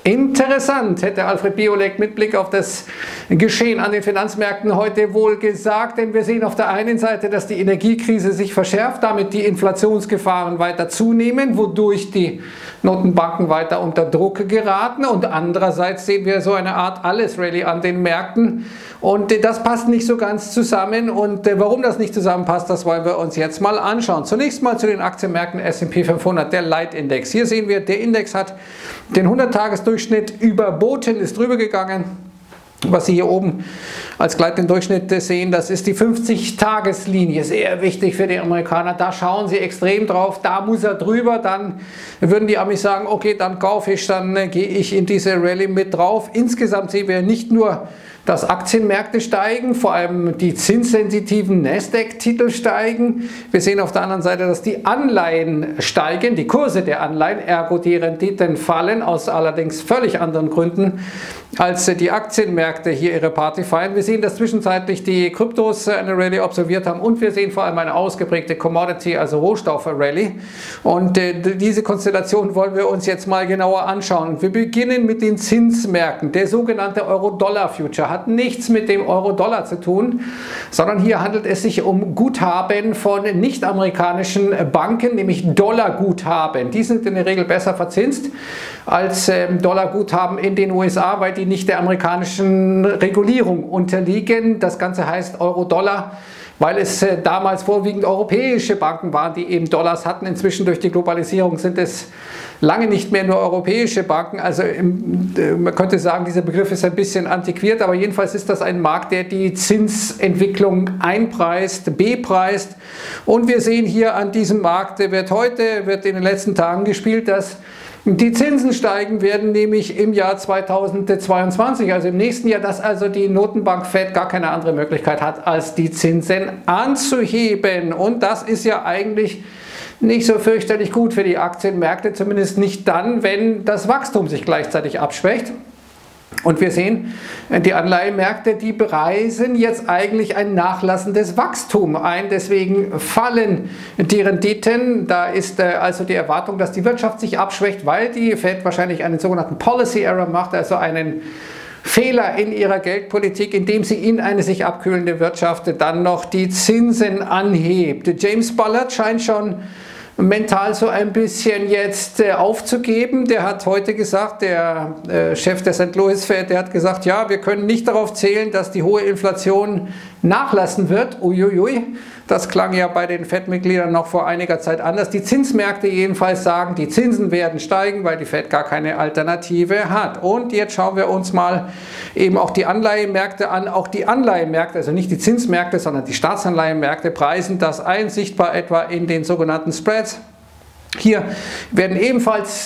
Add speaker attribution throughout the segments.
Speaker 1: Interessant, hätte Alfred Biolek mit Blick auf das Geschehen an den Finanzmärkten heute wohl gesagt, denn wir sehen auf der einen Seite, dass die Energiekrise sich verschärft, damit die Inflationsgefahren weiter zunehmen, wodurch die Notenbanken weiter unter Druck geraten, und andererseits sehen wir so eine Art Alles-Rallye an den Märkten, und das passt nicht so ganz zusammen, und warum das nicht zusammenpasst, das wollen wir uns jetzt mal anschauen. Zunächst mal zu den Aktienmärkten S&P 500, der Leitindex. Hier sehen wir, der Index hat den 100-Tages-Durchschnitt überboten, ist drüber gegangen. Was Sie hier oben als gleitenden Durchschnitt sehen, das ist die 50-Tageslinie, sehr wichtig für die Amerikaner. Da schauen sie extrem drauf, da muss er drüber, dann würden die Amis sagen, okay, dann kaufe ich, dann gehe ich in diese Rallye mit drauf. Insgesamt sehen wir nicht nur, dass Aktienmärkte steigen, vor allem die zinssensitiven Nasdaq-Titel steigen. Wir sehen auf der anderen Seite, dass die Anleihen steigen, die Kurse der Anleihen, ergo die Renditen fallen, aus allerdings völlig anderen Gründen, als die Aktienmärkte hier ihre Party feiern. Wir sehen, dass zwischenzeitlich die Kryptos eine Rallye absolviert haben, und wir sehen vor allem eine ausgeprägte Commodity, also Rohstoffe-Rallye. Und diese Konstellation wollen wir uns jetzt mal genauer anschauen. Wir beginnen mit den Zinsmärkten. Der sogenannte Euro-Dollar-Future hat nichts mit dem Euro-Dollar zu tun, sondern hier handelt es sich um Guthaben von nicht-amerikanischen Banken, nämlich Dollarguthaben. Die sind in der Regel besser verzinst als Dollarguthaben in den USA, weil die nicht der amerikanischen Regulierung unterliegen. Das Ganze heißt Euro-Dollar, weil es damals vorwiegend europäische Banken waren, die eben Dollars hatten. Inzwischen durch die Globalisierung sind es lange nicht mehr nur europäische Banken. Also man könnte sagen, dieser Begriff ist ein bisschen antiquiert, aber jedenfalls ist das ein Markt, der die Zinsentwicklung einpreist, bepreist. Und wir sehen hier an diesem Markt, wird in den letzten Tagen gespielt, dass die Zinsen steigen werden, nämlich im Jahr 2022, also im nächsten Jahr, dass also die Notenbank Fed gar keine andere Möglichkeit hat, als die Zinsen anzuheben. Und das ist ja eigentlich nicht so fürchterlich gut für die Aktienmärkte, zumindest nicht dann, wenn das Wachstum sich gleichzeitig abschwächt. Und wir sehen, die Anleihenmärkte, die bereisen jetzt eigentlich ein nachlassendes Wachstum ein. Deswegen fallen die Renditen. Da ist also die Erwartung, dass die Wirtschaft sich abschwächt, weil die Fed wahrscheinlich einen sogenannten Policy Error macht, also einen Fehler in ihrer Geldpolitik, indem sie in eine sich abkühlende Wirtschaft dann noch die Zinsen anhebt. James Bullard scheint schon mental so ein bisschen jetzt aufzugeben. Der hat heute gesagt, der Chef der St. Louis Fed, der hat gesagt, ja, wir können nicht darauf zählen, dass die hohe Inflation nachlassen wird. Uiuiui, das klang ja bei den Fed-Mitgliedern noch vor einiger Zeit anders. Die Zinsmärkte jedenfalls sagen, die Zinsen werden steigen, weil die Fed gar keine Alternative hat. Und jetzt schauen wir uns mal eben auch die Anleihenmärkte an. Auch die Anleihenmärkte, also nicht die Zinsmärkte, sondern die Staatsanleihenmärkte, preisen das ein, sichtbar etwa in den sogenannten Spreads. Hier werden ebenfalls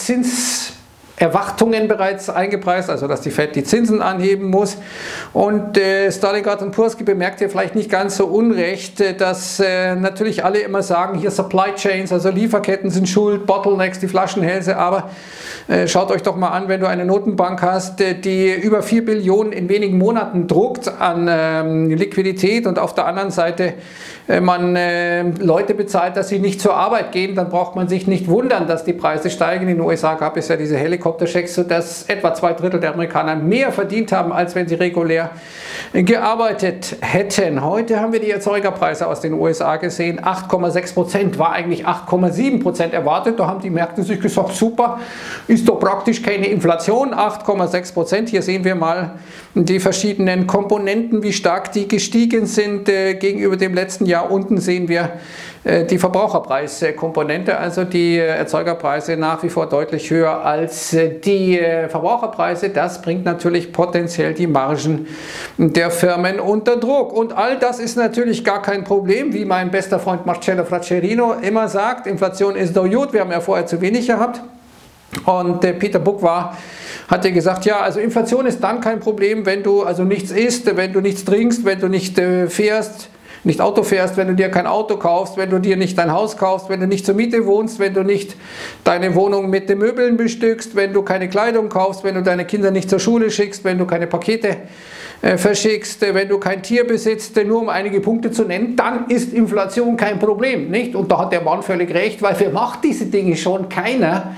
Speaker 1: Zinserwartungen bereits eingepreist, also dass die Fed die Zinsen anheben muss. Und Starling Poor's bemerkt hier vielleicht nicht ganz so unrecht, dass natürlich alle immer sagen, hier Supply Chains, also Lieferketten sind schuld, Bottlenecks, die Flaschenhälse, aber schaut euch doch mal an, wenn du eine Notenbank hast, die über 4 Billionen in wenigen Monaten druckt an Liquidität, und auf der anderen Seite man Leute bezahlt, dass sie nicht zur Arbeit gehen, dann braucht man sich nicht wundern, dass die Preise steigen. In den USA gab es ja diese Helikopterschecks, sodass etwa 2/3 der Amerikaner mehr verdient haben, als wenn sie regulär gearbeitet hätten. Heute haben wir die Erzeugerpreise aus den USA gesehen. 8,6% war eigentlich 8,7% erwartet. Da haben die Märkte sich gesagt, super, ist doch praktisch keine Inflation. 8,6%. Hier sehen wir mal die verschiedenen Komponenten, wie stark die gestiegen sind gegenüber dem letzten Jahr. Unten sehen wir die Verbraucherpreiskomponente, also die Erzeugerpreise nach wie vor deutlich höher als die Verbraucherpreise. Das bringt natürlich potenziell die Margen der Firmen unter Druck. Und all das ist natürlich gar kein Problem, wie mein bester Freund Marcello Fraccherino immer sagt, Inflation ist doch gut, wir haben ja vorher zu wenig gehabt. Und Peter Buck hat ja gesagt, ja, also Inflation ist dann kein Problem, wenn du also nichts isst, wenn du nichts trinkst, wenn du nicht nicht Auto fährst, wenn du dir kein Auto kaufst, wenn du dir nicht dein Haus kaufst, wenn du nicht zur Miete wohnst, wenn du nicht deine Wohnung mit den Möbeln bestückst, wenn du keine Kleidung kaufst, wenn du deine Kinder nicht zur Schule schickst, wenn du keine Pakete verschickst, wenn du kein Tier besitzt, nur um einige Punkte zu nennen, dann ist Inflation kein Problem, nicht? Und da hat der Mann völlig recht, weil wer macht diese Dinge schon? Keiner.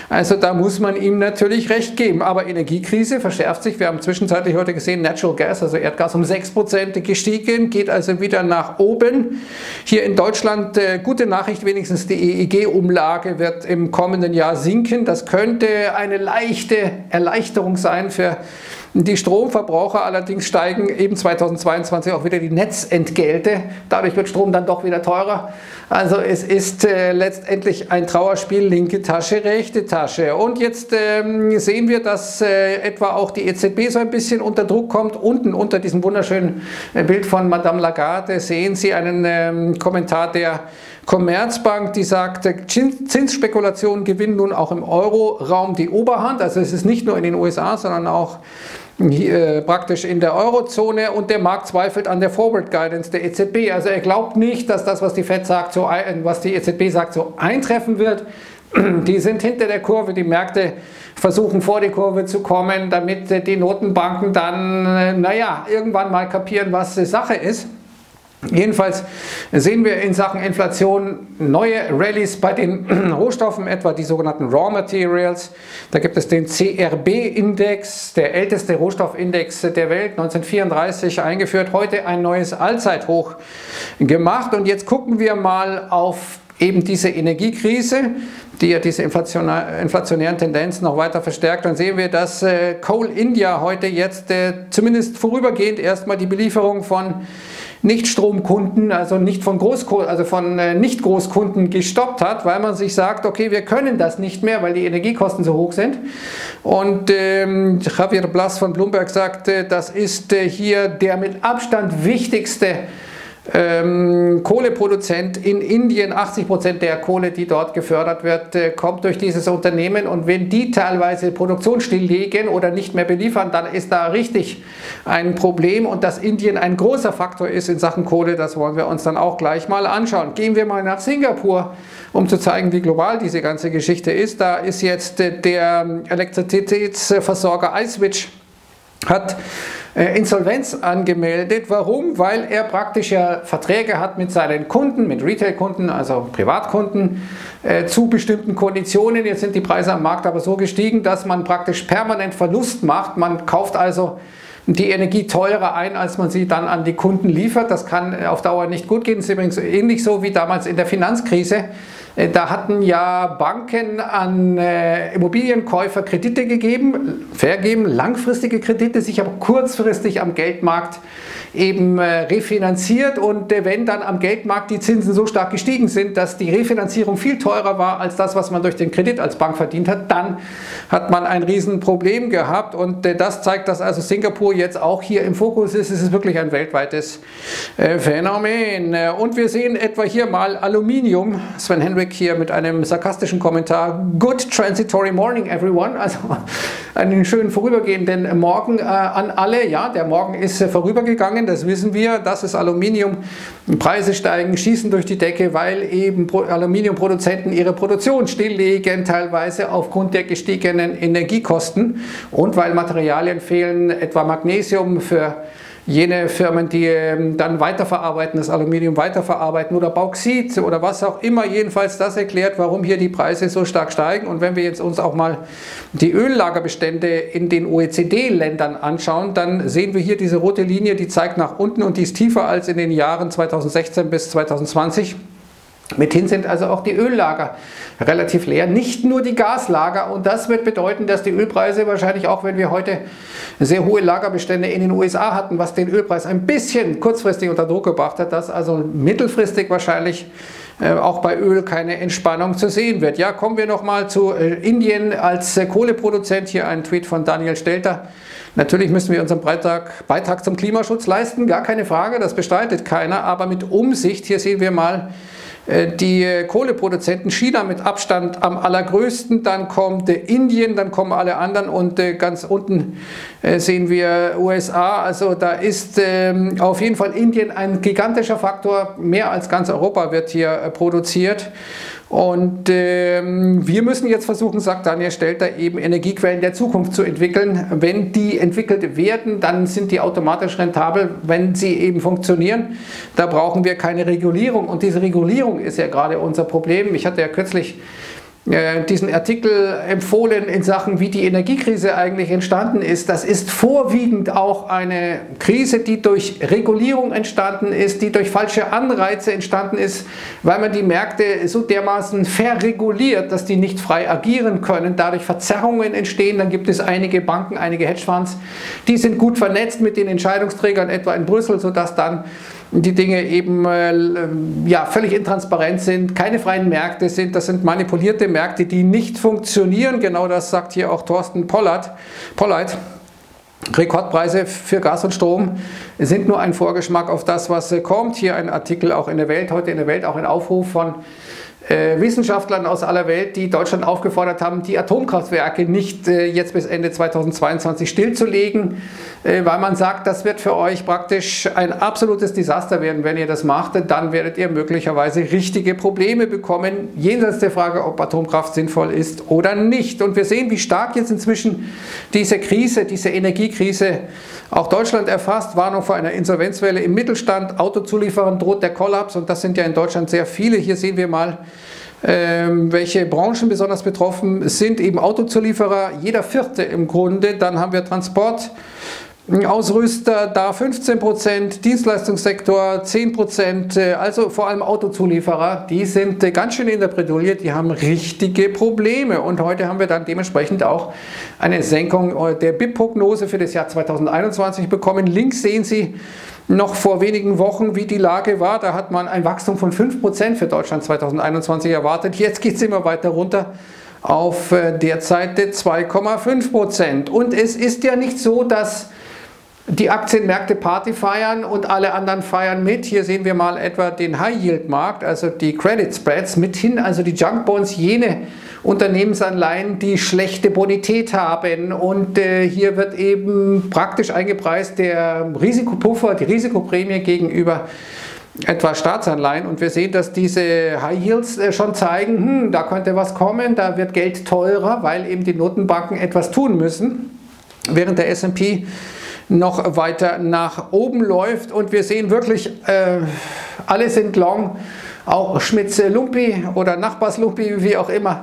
Speaker 1: Also da muss man ihm natürlich recht geben. Aber Energiekrise verschärft sich. Wir haben zwischenzeitlich heute gesehen, Natural Gas, also Erdgas um 6% gestiegen, geht also wieder nach oben. Hier in Deutschland, gute Nachricht wenigstens, die EEG-Umlage wird im kommenden Jahr sinken. Das könnte eine leichte Erleichterung sein für die Stromverbraucher. Allerdings steigen eben 2022 auch wieder die Netzentgelte. Dadurch wird Strom dann doch wieder teurer. Also es ist letztendlich ein Trauerspiel, linke Tasche, rechte Tasche. Und jetzt sehen wir, dass etwa auch die EZB so ein bisschen unter Druck kommt. Unten unter diesem wunderschönen Bild von Madame Lagarde sehen Sie einen Kommentar der Commerzbank, die sagt, Zinsspekulationen gewinnen nun auch im Euro-Raum die Oberhand. Also es ist nicht nur in den USA, sondern auch hier, praktisch in der Eurozone, und der Markt zweifelt an der Forward Guidance der EZB. Also er glaubt nicht, dass das, was die Fed sagt, was die EZB sagt, so eintreffen wird. Die sind hinter der Kurve, die Märkte versuchen vor die Kurve zu kommen, damit die Notenbanken dann, irgendwann mal kapieren, was die Sache ist. Jedenfalls sehen wir in Sachen Inflation neue Rallyes bei den Rohstoffen, etwa die sogenannten Raw Materials. Da gibt es den CRB-Index, der älteste Rohstoffindex der Welt, 1934 eingeführt, heute ein neues Allzeithoch gemacht. Und jetzt gucken wir mal auf eben diese Energiekrise, die ja diese inflationären Tendenzen noch weiter verstärkt. Dann sehen wir, dass Coal India heute jetzt zumindest vorübergehend erstmal die Belieferung von Nicht-Stromkunden, also nicht von Nicht-Großkunden gestoppt hat, weil man sich sagt, okay, wir können das nicht mehr, weil die Energiekosten so hoch sind. Und Javier Blas von Bloomberg sagte, das ist hier der mit Abstand wichtigste Kohleproduzent in Indien. 80% der Kohle, die dort gefördert wird, kommt durch dieses Unternehmen, und wenn die teilweise Produktion stilllegen oder nicht mehr beliefern, dann ist da richtig ein Problem, und dass Indien ein großer Faktor ist in Sachen Kohle, das wollen wir uns dann auch gleich mal anschauen. Gehen wir mal nach Singapur, um zu zeigen, wie global diese ganze Geschichte ist. Da ist jetzt der Elektrizitätsversorger iSwitch hat Insolvenz angemeldet. Warum? Weil er praktisch ja Verträge hat mit seinen Kunden, mit Retail-Kunden, also Privatkunden, zu bestimmten Konditionen. Jetzt sind die Preise am Markt aber so gestiegen, dass man praktisch permanent Verlust macht. Man kauft also die Energie teurer ein, als man sie dann an die Kunden liefert. Das kann auf Dauer nicht gut gehen. Das ist übrigens ähnlich so wie damals in der Finanzkrise. Da hatten ja Banken an Immobilienkäufer Kredite vergeben, langfristige Kredite, sich aber kurzfristig am Geldmarkt eben refinanziert, und wenn dann am Geldmarkt die Zinsen so stark gestiegen sind, dass die Refinanzierung viel teurer war als das, was man durch den Kredit als Bank verdient hat, dann hat man ein Riesenproblem gehabt, und das zeigt, dass also Singapur jetzt auch hier im Fokus ist. Es ist wirklich ein weltweites Phänomen. Und wir sehen etwa hier mal Aluminium. Sven Henrik hier mit einem sarkastischen Kommentar. Good transitory morning everyone. Also einen schönen vorübergehenden Morgen an alle. Ja, der Morgen ist vorübergegangen, das wissen wir. Das ist Aluminium. Preise steigen, schießen durch die Decke, weil eben Aluminiumproduzenten ihre Produktion stilllegen, teilweise aufgrund der gestiegenen Energiekosten, und weil Materialien fehlen, etwa Magnesium für jene Firmen, die dann weiterverarbeiten, das Aluminium weiterverarbeiten, oder Bauxit oder was auch immer. Jedenfalls das erklärt, warum hier die Preise so stark steigen. Und wenn wir jetzt uns auch mal die Öllagerbestände in den OECD-Ländern anschauen, dann sehen wir hier diese rote Linie, die zeigt nach unten, und die ist tiefer als in den Jahren 2016 bis 2020. Mithin sind also auch die Öllager relativ leer, nicht nur die Gaslager, und das wird bedeuten, dass die Ölpreise wahrscheinlich, auch wenn wir heute sehr hohe Lagerbestände in den USA hatten, was den Ölpreis ein bisschen kurzfristig unter Druck gebracht hat, dass also mittelfristig wahrscheinlich auch bei Öl keine Entspannung zu sehen wird. Ja, kommen wir nochmal zu Indien als Kohleproduzent. Hier ein Tweet von Daniel Stelter. Natürlich müssen wir unseren Beitrag zum Klimaschutz leisten, gar keine Frage, das bestreitet keiner, aber mit Umsicht. Hier sehen wir mal die Kohleproduzenten, China mit Abstand am allergrößten, dann kommt Indien, dann kommen alle anderen, und ganz unten sehen wir USA. Also da ist auf jeden Fall Indien ein gigantischer Faktor, mehr als ganz Europa wird hier produziert. Und wir müssen jetzt versuchen, sagt Daniel Stelter, eben Energiequellen der Zukunft zu entwickeln. Wenn die entwickelt werden, dann sind die automatisch rentabel, wenn sie eben funktionieren. Da brauchen wir keine Regulierung, und diese Regulierung ist ja gerade unser Problem. Ich hatte ja kürzlich diesen Artikel empfohlen in Sachen, wie die Energiekrise eigentlich entstanden ist. Das ist vorwiegend auch eine Krise, die durch Regulierung entstanden ist, die durch falsche Anreize entstanden ist, weil man die Märkte so dermaßen verreguliert, dass die nicht frei agieren können, dadurch Verzerrungen entstehen. Dann gibt es einige Banken, einige Hedgefonds, die sind gut vernetzt mit den Entscheidungsträgern, etwa in Brüssel, sodass dann die Dinge eben völlig intransparent sind, keine freien Märkte sind, das sind manipulierte Märkte, die nicht funktionieren. Genau das sagt hier auch Thorsten Polleit. Rekordpreise für Gas und Strom sind nur ein Vorgeschmack auf das, was kommt. Hier ein Artikel auch in der Welt, heute in der Welt auch ein Aufruf von Wissenschaftlern aus aller Welt, die Deutschland aufgefordert haben, die Atomkraftwerke nicht jetzt bis Ende 2022 stillzulegen, weil man sagt, das wird für euch praktisch ein absolutes Desaster werden, wenn ihr das macht, dann werdet ihr möglicherweise richtige Probleme bekommen, jenseits der Frage, ob Atomkraft sinnvoll ist oder nicht. Und wir sehen, wie stark jetzt inzwischen diese Krise, diese Energiekrise auch Deutschland erfasst. Warnung vor einer Insolvenzwelle im Mittelstand, Autozulieferern droht der Kollaps und das sind ja in Deutschland sehr viele. Hier sehen wir mal, welche Branchen besonders betroffen sind, eben Autozulieferer, jeder vierte im Grunde, dann haben wir Transportausrüster, da 15%, Dienstleistungssektor 10%, also vor allem Autozulieferer, die sind ganz schön in der Bredouille, die haben richtige Probleme und heute haben wir dann dementsprechend auch eine Senkung der BIP-Prognose für das Jahr 2021 bekommen. Links sehen Sie noch vor wenigen Wochen, wie die Lage war. Da hat man ein Wachstum von 5% für Deutschland 2021 erwartet. Jetzt geht es immer weiter runter auf derzeit 2,5%. Und es ist ja nicht so, dass die Aktienmärkte Party feiern und alle anderen feiern mit. Hier sehen wir mal etwa den High-Yield-Markt, also die Credit Spreads mithin, also die Junk Bonds, jene Unternehmensanleihen, die schlechte Bonität haben. Und hier wird eben praktisch eingepreist der Risikopuffer, die Risikoprämie gegenüber etwa Staatsanleihen. Und wir sehen, dass diese High Yields schon zeigen, da könnte was kommen, da wird Geld teurer, weil eben die Notenbanken etwas tun müssen, während der S&P noch weiter nach oben läuft. Und wir sehen wirklich, alle sind long, auch Schmitz-Lumpi oder Nachbars-Lumpi, wie auch immer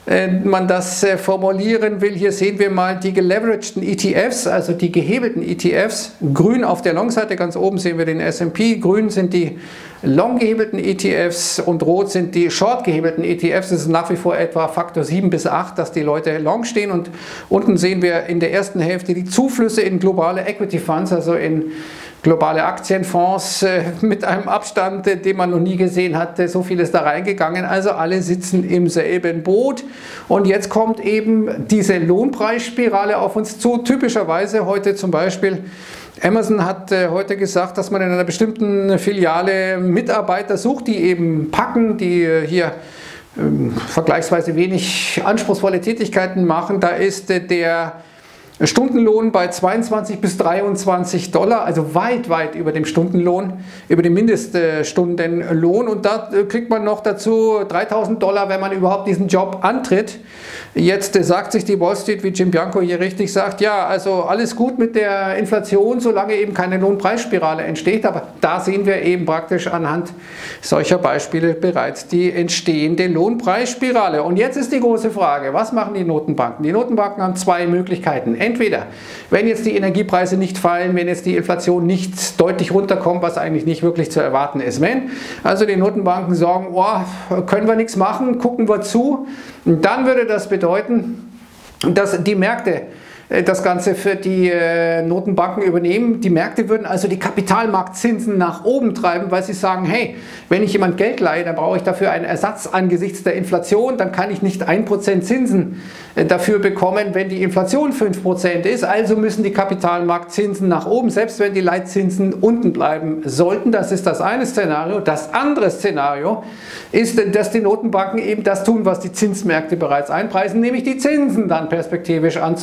Speaker 1: man das formulieren will. Hier sehen wir mal die geleveragten ETFs, also die gehebelten ETFs. Grün auf der Long-Seite, ganz oben sehen wir den S&P. Grün sind die long gehebelten ETFs und rot sind die short gehebelten ETFs. Das ist nach wie vor etwa Faktor 7 bis 8, dass die Leute long stehen. Und unten sehen wir in der ersten Hälfte die Zuflüsse in globale Equity Funds, also in globale Aktienfonds mit einem Abstand, den man noch nie gesehen hatte. So viel ist da reingegangen. Also alle sitzen im selben Boot. Und jetzt kommt eben diese Lohnpreisspirale auf uns zu. Typischerweise heute zum Beispiel Amazon hat heute gesagt, dass man in einer bestimmten Filiale Mitarbeiter sucht, die eben packen, die hier vergleichsweise wenig anspruchsvolle Tätigkeiten machen. Da ist der Stundenlohn bei 22 bis 23 Dollar, also weit, weit über dem Stundenlohn, über dem Mindeststundenlohn. Und da kriegt man noch dazu 3.000 Dollar, wenn man überhaupt diesen Job antritt. Jetzt sagt sich die Wall Street, wie Jim Bianco hier richtig sagt, ja, also alles gut mit der Inflation, solange eben keine Lohnpreisspirale entsteht. Aber da sehen wir eben praktisch anhand solcher Beispiele bereits die entstehende Lohnpreisspirale. Und jetzt ist die große Frage, was machen die Notenbanken? Die Notenbanken haben zwei Möglichkeiten. Entweder, wenn jetzt die Energiepreise nicht fallen, wenn jetzt die Inflation nicht deutlich runterkommt, was eigentlich nicht wirklich zu erwarten ist. Wenn also die Notenbanken sagen, oh, können wir nichts machen, gucken wir zu, dann würde das bedeuten, dass die Märkte das Ganze für die Notenbanken übernehmen. Die Märkte würden also die Kapitalmarktzinsen nach oben treiben, weil sie sagen, hey, wenn ich jemand Geld leihe, dann brauche ich dafür einen Ersatz angesichts der Inflation, dann kann ich nicht 1% Zinsen dafür bekommen, wenn die Inflation 5% ist. Also müssen die Kapitalmarktzinsen nach oben, selbst wenn die Leitzinsen unten bleiben sollten. Das ist das eine Szenario. Das andere Szenario ist, dass die Notenbanken eben das tun, was die Zinsmärkte bereits einpreisen, nämlich die Zinsen dann perspektivisch anzuheben,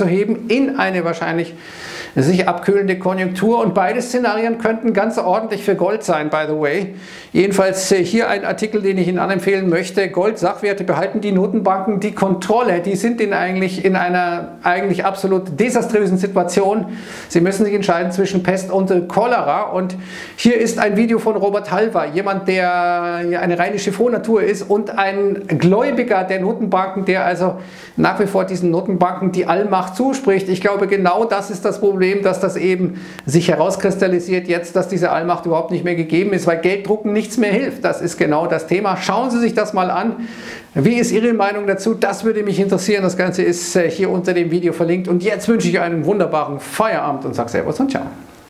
Speaker 1: in eine wahrscheinlich sich abkühlende Konjunktur, und beide Szenarien könnten ganz ordentlich für Gold sein, by the way. Jedenfalls hier ein Artikel, den ich Ihnen anempfehlen möchte. Gold-Sachwerte behalten die Notenbanken die Kontrolle. Die sind in einer eigentlich absolut desaströsen Situation. Sie müssen sich entscheiden zwischen Pest und Cholera, und hier ist ein Video von Robert Halver, jemand, der eine reine Chiffonnatur ist und ein Gläubiger der Notenbanken, der also nach wie vor diesen Notenbanken die Allmacht zuspricht. Ich glaube, genau das ist das Problem, dass das eben sich herauskristallisiert jetzt, dass diese Allmacht überhaupt nicht mehr gegeben ist, weil Gelddrucken nichts mehr hilft. Das ist genau das Thema. Schauen Sie sich das mal an. Wie ist Ihre Meinung dazu? Das würde mich interessieren. Das Ganze ist hier unter dem Video verlinkt. Und jetzt wünsche ich einen wunderbaren Feierabend und sage Servus und Ciao.